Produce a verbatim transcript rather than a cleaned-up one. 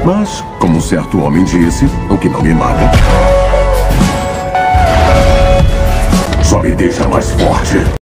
Mas, como um certo homem disse, o que não me mata só me deixa mais forte.